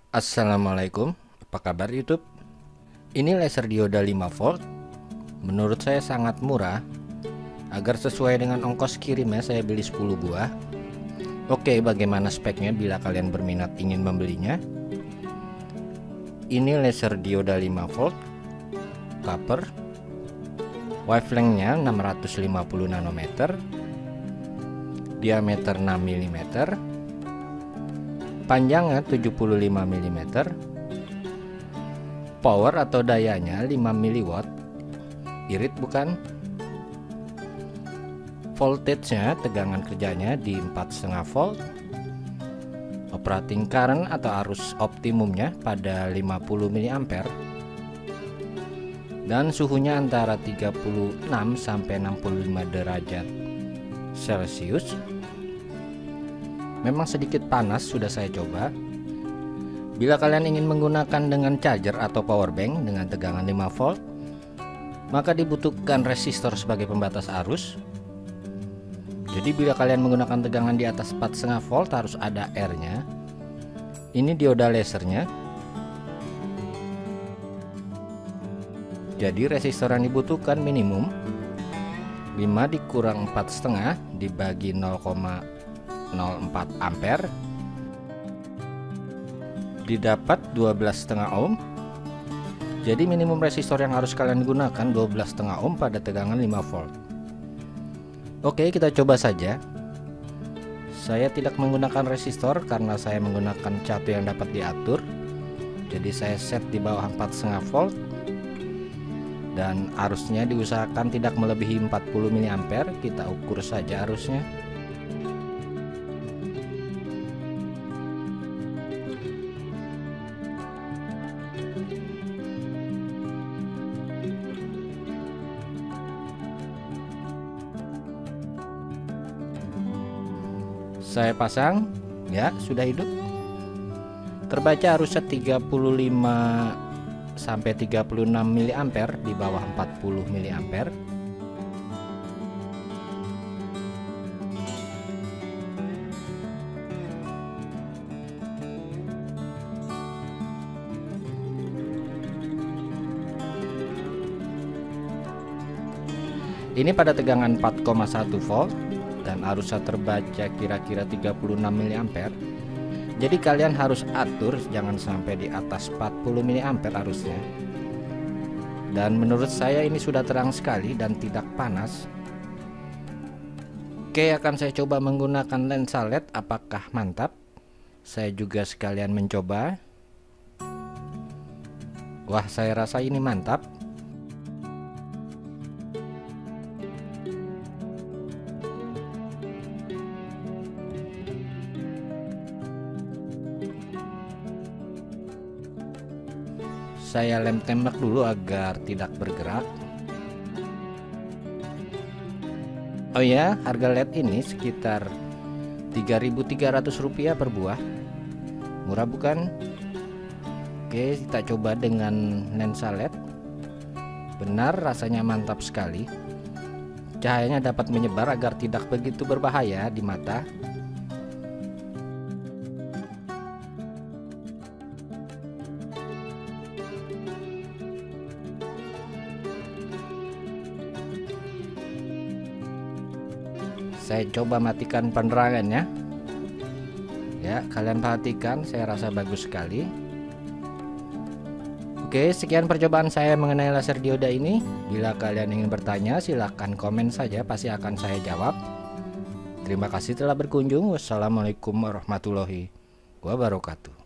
Assalamualaikum, apa kabar YouTube? Ini laser dioda 5 volt. Menurut saya sangat murah. Agar sesuai dengan ongkos kirimnya saya beli 10 buah. Oke, bagaimana speknya bila kalian berminat ingin membelinya? Ini laser dioda 5 volt copper. Wavelengthnya 650 nanometer. Diameter 6 mm. Panjangnya 75 mm. Power atau dayanya 5 mW. Irit bukan? Voltage-nya, tegangan kerjanya di 4,5 volt. Operating current atau arus optimumnya pada 50 mA. Dan suhunya antara 36 sampai 65 derajat Celcius. Memang sedikit panas, sudah saya coba. Bila kalian ingin menggunakan dengan charger atau power bank dengan tegangan 5 volt, maka dibutuhkan resistor sebagai pembatas arus. Jadi bila kalian menggunakan tegangan di atas 4,5 volt harus ada R-nya. Ini dioda lasernya. Jadi resistor yang dibutuhkan minimum 5 dikurang 4,5 dibagi 0,04 ampere didapat 12,5 ohm. Jadi minimum resistor yang harus kalian gunakan 12,5 ohm pada tegangan 5 volt. Oke, kita coba saja. Saya tidak menggunakan resistor karena saya menggunakan catu yang dapat diatur. Jadi saya set di bawah 4,5 volt. Dan arusnya diusahakan tidak melebihi 40 mA. Kita ukur saja arusnya. Saya pasang, ya sudah hidup. Terbaca arusnya 35 sampai 36 mA di bawah 40 mA. Ini pada tegangan 4,1 volt dan arusnya terbaca kira-kira 36 mA. Jadi kalian harus atur jangan sampai di atas 40 mA arusnya. Dan menurut saya ini sudah terang sekali dan tidak panas. Oke, akan saya coba menggunakan lensa LED. Apakah mantap? Saya juga sekalian mencoba. Wah, saya rasa ini mantap. Saya lem tembak dulu agar tidak bergerak. Oh ya, harga LED ini sekitar Rp3.300 per buah. Murah bukan? Oke, kita coba dengan lensa LED. Benar, rasanya mantap sekali. Cahayanya dapat menyebar agar tidak begitu berbahaya di mata. Saya coba matikan penerangannya. Ya, kalian perhatikan, saya rasa bagus sekali. Oke, sekian percobaan saya mengenai laser dioda ini. Bila kalian ingin bertanya, silahkan komen saja, pasti akan saya jawab. Terima kasih telah berkunjung. Wassalamualaikum warahmatullahi wabarakatuh.